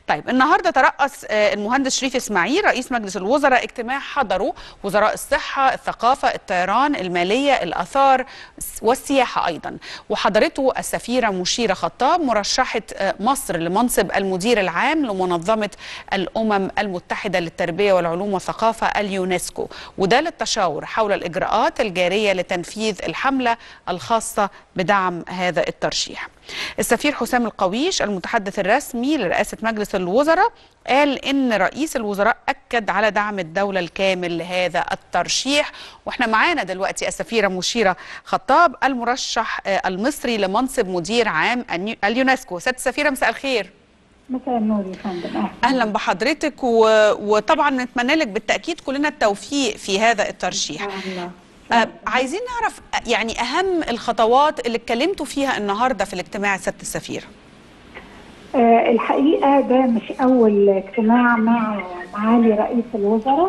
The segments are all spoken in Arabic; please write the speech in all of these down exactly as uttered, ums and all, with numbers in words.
طيب النهارده ترأس المهندس شريف اسماعيل رئيس مجلس الوزراء اجتماع حضره وزراء الصحة، الثقافة، الطيران، المالية، الآثار والسياحة أيضا، وحضرته السفيرة مشيرة خطاب مرشحة مصر لمنصب المدير العام لمنظمة الأمم المتحدة للتربية والعلوم والثقافة اليونسكو، وده للتشاور حول الإجراءات الجارية لتنفيذ الحملة الخاصة بدعم هذا الترشيح. السفير حسام القويش المتحدث الرسمي لرئاسة مجلس الوزراء قال إن رئيس الوزراء أكد على دعم الدولة الكامل لهذا الترشيح. وإحنا معانا دلوقتي السفيرة مشيرة خطاب المرشح المصري لمنصب مدير عام اليونسكو. سيادة السفيرة مساء الخير. مساء النور يا فندم. أهلا بحضرتك و... وطبعا نتمنى لك بالتأكيد كلنا التوفيق في هذا الترشيح. الله. آه عايزين نعرف يعني أهم الخطوات اللي اتكلمتوا فيها النهاردة في الاجتماع سيادة السفير. آه الحقيقة ده مش أول اجتماع مع معالي رئيس الوزراء،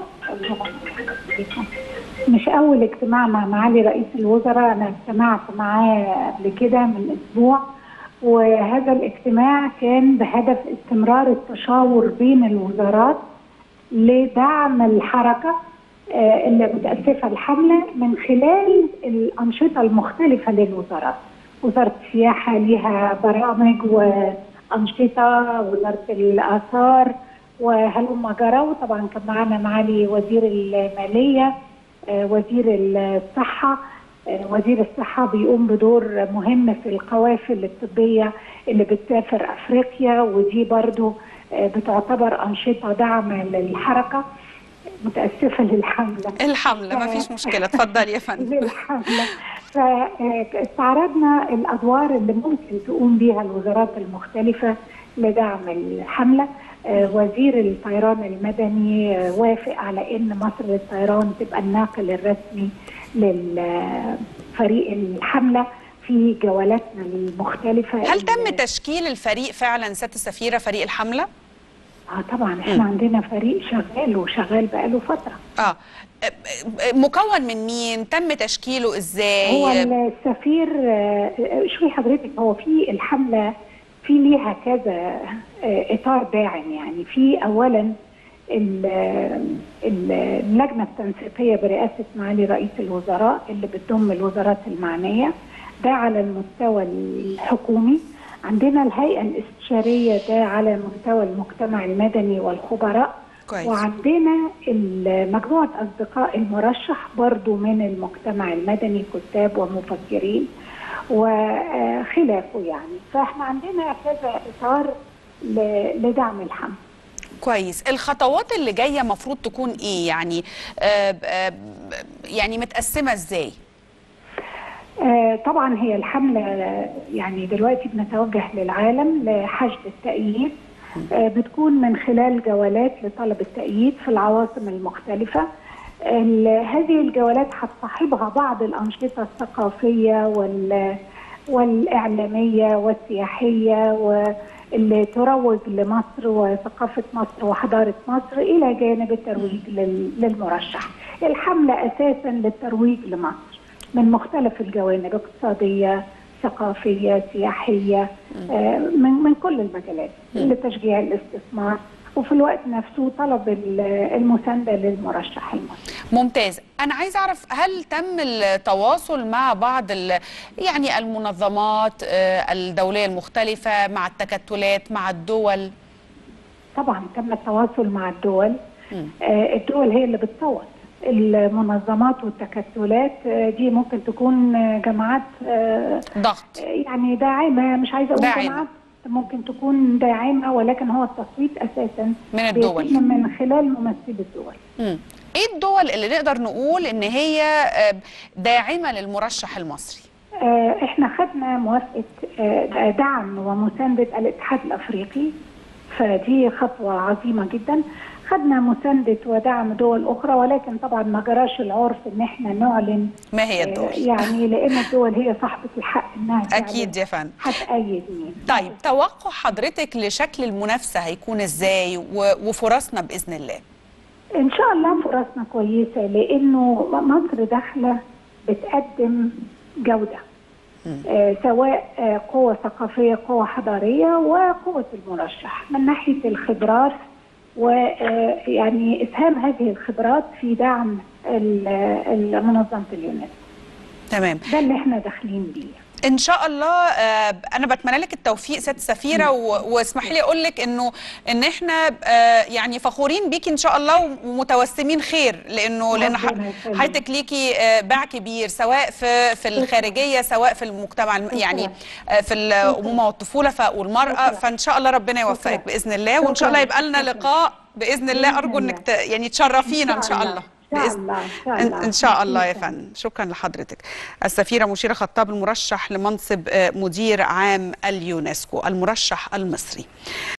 مش أول اجتماع مع معالي رئيس الوزراء، أنا اجتمعت معاه قبل كده من أسبوع، وهذا الاجتماع كان بهدف استمرار التشاور بين الوزارات لدعم الحركة اللي بتأسسها الحملة من خلال الأنشطة المختلفة للوزارات. وزارة السياحة لها برامج وأنشطة، وزارة الآثار وهلم جرى، وطبعا كان معنا معالي وزير المالية، وزير الصحة. وزير الصحة بيقوم بدور مهم في القوافل الطبية اللي بتسافر أفريقيا، ودي برضو بتعتبر أنشطة دعم للحركة. متأسفة للحملة الحملة ما فيش مشكلة، اتفضلي يا فندم. للحملة فاستعرضنا الأدوار اللي ممكن تقوم بها الوزارات المختلفة لدعم الحملة. وزير الطيران المدني وافق على أن مصر للطيران تبقى الناقل الرسمي للفريق الحملة في جولاتنا المختلفة. هل تم تشكيل الفريق فعلا سيادة السفيرة، فريق الحملة؟ اه طبعا احنا م. عندنا فريق شغال وشغال بقاله فتره. اه مكون من مين؟ تم تشكيله ازاي؟ هو السفير شوفي حضرتك، هو في الحمله في ليها كذا اطار داعم، يعني في اولا اللجنه التنسيقيه برئاسه معالي رئيس الوزراء اللي بتضم الوزارات المعنيه، ده على المستوى الحكومي. عندنا الهيئة الاستشارية ده على مستوى المجتمع المدني والخبراء. كويس. وعندنا مجموعة أصدقاء المرشح برضو من المجتمع المدني، كتاب ومفكرين وخلافه يعني. فاحنا عندنا كذا إطار لدعم الحمل. كويس. الخطوات اللي جاية مفروض تكون إيه؟ يعني آآ آآ يعني متقسمة إزاي؟ آه طبعا هي الحملة يعني دلوقتي بنتوجه للعالم لحشد التأييد. آه بتكون من خلال جولات لطلب التأييد في العواصم المختلفة. هذه الجولات هتصاحبها بعض الأنشطة الثقافية والإعلامية والسياحية واللي تروج لمصر وثقافة مصر وحضارة مصر، إلى جانب الترويج للمرشح. الحملة أساسا للترويج لمصر من مختلف الجوانب، اقتصادية، ثقافية، سياحية، من من كل المجالات، لتشجيع الاستثمار، وفي الوقت نفسه طلب المساندة للمرشح المصري. ممتاز. أنا عايز أعرف هل تم التواصل مع بعض يعني المنظمات الدولية المختلفة، مع التكتلات، مع الدول؟ طبعا تم التواصل مع الدول. الدول هي اللي بتصوت. المنظمات والتكتلات دي ممكن تكون جماعات ضغط يعني داعمه، مش عايزه اقول داعمة. جماعات ممكن تكون داعمه، ولكن هو التصويت اساسا من الدول، من خلال ممثلي الدول. امم ايه الدول اللي نقدر نقول ان هي داعمه للمرشح المصري؟ احنا خدنا موافقه دعم ومسانده الاتحاد الافريقي، فدي خطوه عظيمه جدا. خدنا مساندة ودعم دول أخرى، ولكن طبعا ما جراش العرف إن احنا نعلن ما هي الدول، يعني لأن الدول هي صاحبة الحق إنها أكيد يا فندم هتأيد مين. طيب توقع حضرتك لشكل المنافسة هيكون إزاي وفرصنا بإذن الله؟ إن شاء الله فرصنا كويسة، لأنه مصر داخلة بتقدم جودة. آه سواء آه قوة ثقافية، قوة حضارية، وقوة المرشح من ناحية الخبرات، ويعني اسهام هذه الخبرات في دعم منظمة اليونسكو. تمام، ده اللي احنا داخلين بيه ان شاء الله. انا بتمنى لك التوفيق سياده السفيره، واسمحي لي اقول لك انه ان احنا يعني فخورين بيكي ان شاء الله ومتوسمين خير، لانه لان حضرتك ليكي باع كبير سواء في في الخارجيه سواء في المجتمع، يعني في الامومه والطفوله والمراه. فان شاء الله ربنا يوفقك باذن الله، وان شاء الله يبقى لنا لقاء باذن الله. ارجو انك يعني تشرفينا ان شاء الله. إن شاء الله إن شاء الله إن شاء الله يا فندم. شكرا لحضرتك. السفيرة مشيرة خطاب، المرشح لمنصب مدير عام اليونسكو، المرشح المصري.